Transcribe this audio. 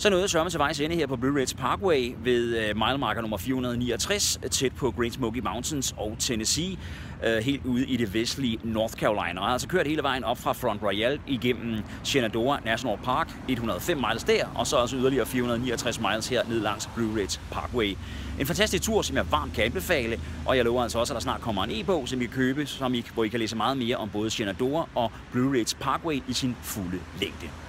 Så nåede sørme til vejs ende her på Blue Ridge Parkway ved milemarker nummer 469, tæt på Great Smoky Mountains og Tennessee, helt ude i det vestlige North Carolina. Og har altså kørt hele vejen op fra Front Royal igennem Shenandoah National Park, 105 miles der, og så også yderligere 469 miles her ned langs Blue Ridge Parkway. En fantastisk tur, som jeg varmt kan anbefale, og jeg lover altså også, at der snart kommer en e-bog, som I kan købe, hvor I kan læse meget mere om både Shenandoah og Blue Ridge Parkway i sin fulde længde.